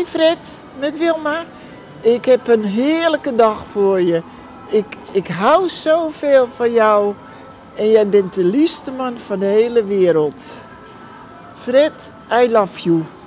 Hoi Fred, met Wilma. Ik heb een heerlijke dag voor je. Ik hou zoveel van jou. En jij bent de liefste man van de hele wereld. Fred, I love you.